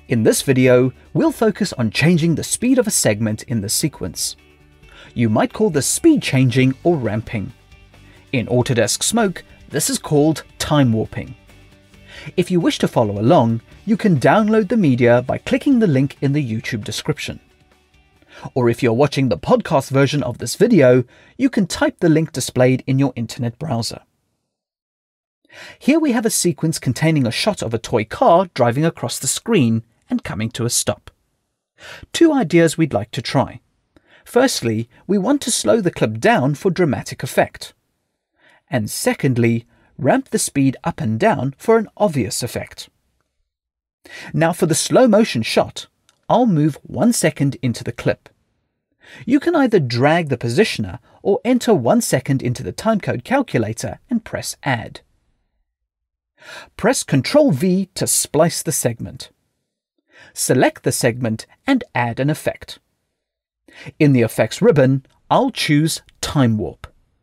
In this video, we'll focus on changing the speed of a segment in the sequence. You might call this speed changing or ramping. In Autodesk Smoke, this is called time warping. If you wish to follow along, you can download the media by clicking the link in the YouTube description. Or if you're watching the podcast version of this video, you can type the link displayed in your internet browser. Here we have a sequence containing a shot of a toy car driving across the screen and coming to a stop. Two ideas we'd like to try. Firstly, we want to slow the clip down for dramatic effect. And secondly, ramp the speed up and down for an obvious effect. Now for the slow motion shot, I'll move 1 second into the clip. You can either drag the positioner or enter 1 second into the timecode calculator and press Add. Press Ctrl V to splice the segment. Select the segment and add an effect. In the Effects ribbon, I'll choose Time Warp.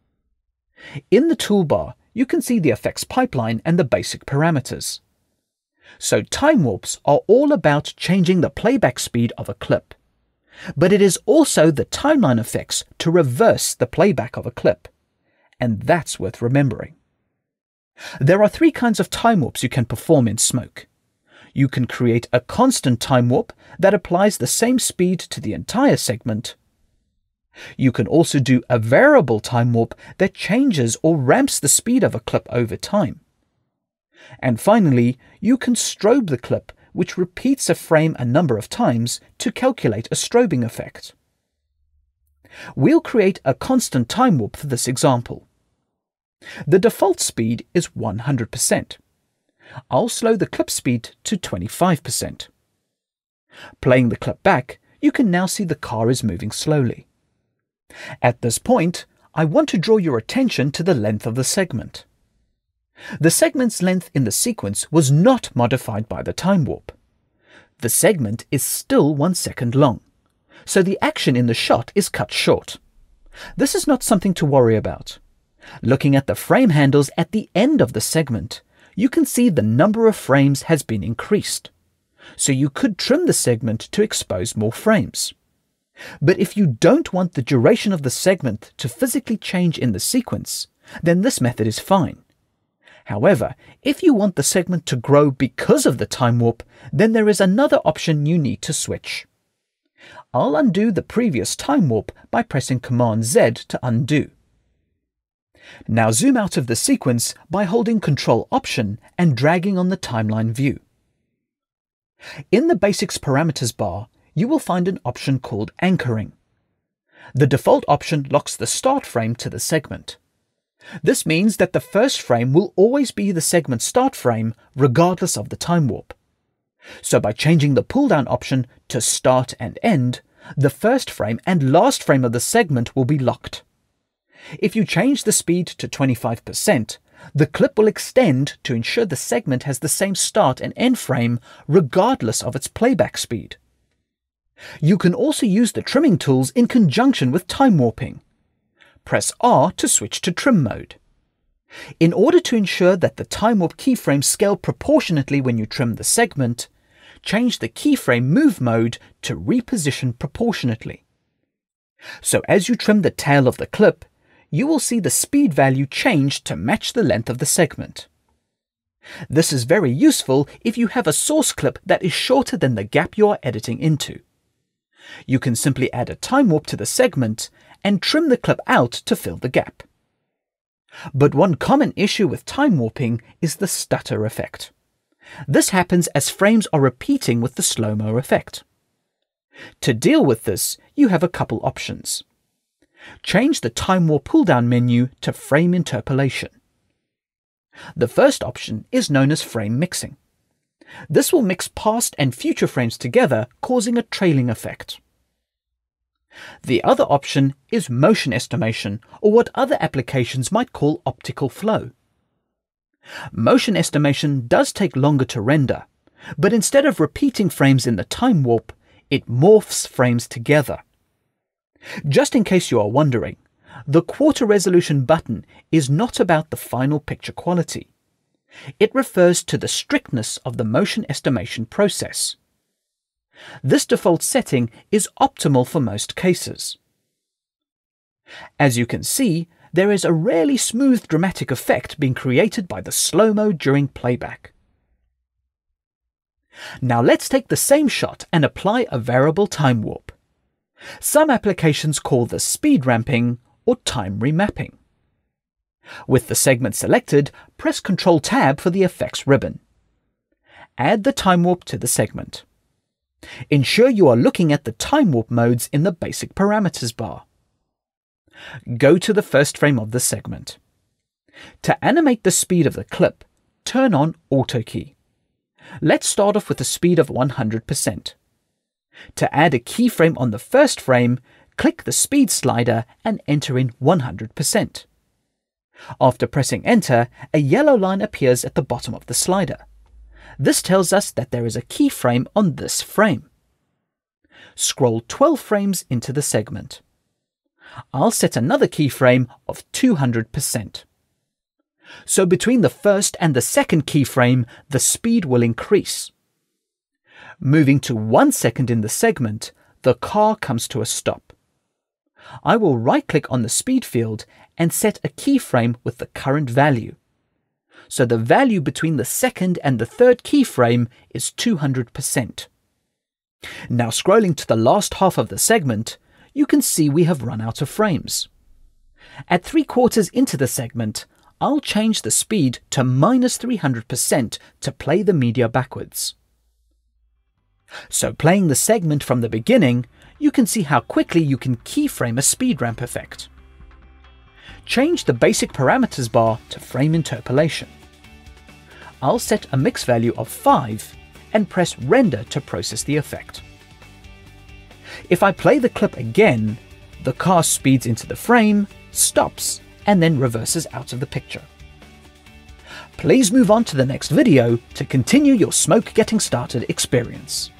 In the toolbar, you can see the effects pipeline and the basic parameters. So time warps are all about changing the playback speed of a clip. But it is also the timeline effects to reverse the playback of a clip. And that's worth remembering. There are 3 kinds of time warps you can perform in Smoke. You can create a constant time warp that applies the same speed to the entire segment. You can also do a variable time warp that changes or ramps the speed of a clip over time. And finally, you can strobe the clip, which repeats a frame a number of times to calculate a strobing effect. We'll create a constant time warp for this example. The default speed is 100%. I'll slow the clip speed to 25%. Playing the clip back, you can now see the car is moving slowly. At this point, I want to draw your attention to the length of the segment. The segment's length in the sequence was not modified by the time warp. The segment is still 1 second long, so the action in the shot is cut short. This is not something to worry about. Looking at the frame handles at the end of the segment, you can see the number of frames has been increased. So you could trim the segment to expose more frames. But if you don't want the duration of the segment to physically change in the sequence, then this method is fine. However, if you want the segment to grow because of the time warp, then there is another option you need to switch. I'll undo the previous time warp by pressing Command Z to undo. Now zoom out of the sequence by holding Ctrl Option and dragging on the timeline view. In the Basics Parameters bar, you will find an option called Anchoring. The default option locks the start frame to the segment. This means that the first frame will always be the segment start frame regardless of the time warp. So by changing the pull-down option to Start and End, the first frame and last frame of the segment will be locked. If you change the speed to 25%, the clip will extend to ensure the segment has the same start and end frame regardless of its playback speed. You can also use the trimming tools in conjunction with time warping. Press R to switch to trim mode. In order to ensure that the time warp keyframes scale proportionately when you trim the segment, change the keyframe move mode to reposition proportionately. So as you trim the tail of the clip, you will see the speed value change to match the length of the segment. This is very useful if you have a source clip that is shorter than the gap you are editing into. You can simply add a time warp to the segment and trim the clip out to fill the gap. But one common issue with time warping is the stutter effect. This happens as frames are repeating with the slow-mo effect. To deal with this, you have a couple options. Change the time warp pull-down menu to Frame Interpolation. The first option is known as frame mixing. This will mix past and future frames together, causing a trailing effect. The other option is motion estimation, or what other applications might call optical flow. Motion estimation does take longer to render, but instead of repeating frames in the time warp, it morphs frames together. Just in case you are wondering, the quarter resolution button is not about the final picture quality. It refers to the strictness of the motion estimation process. This default setting is optimal for most cases. As you can see, there is a rarely smooth dramatic effect being created by the slow-mo during playback. Now let's take the same shot and apply a variable time warp. Some applications call this speed ramping or time remapping. With the segment selected, press Ctrl-Tab for the effects ribbon. Add the time warp to the segment. Ensure you are looking at the time warp modes in the basic parameters bar. Go to the first frame of the segment. To animate the speed of the clip, turn on Auto Key. Let's start off with a speed of 100%. To add a keyframe on the first frame, click the speed slider and enter in 100%. After pressing enter, a yellow line appears at the bottom of the slider. This tells us that there is a keyframe on this frame. Scroll 12 frames into the segment. I'll set another keyframe of 200%. So between the first and the second keyframe, the speed will increase. Moving to 1 second in the segment, the car comes to a stop. I will right-click on the speed field and set a keyframe with the current value. So the value between the second and the third keyframe is 200%. Now scrolling to the last half of the segment, you can see we have run out of frames. At 3/4 into the segment, I'll change the speed to -300% to play the media backwards. So playing the segment from the beginning, you can see how quickly you can keyframe a speed ramp effect. Change the basic parameters bar to frame interpolation. I'll set a mix value of 5 and press render to process the effect. If I play the clip again, the car speeds into the frame, stops, and then reverses out of the picture. Please move on to the next video to continue your smoke getting started experience.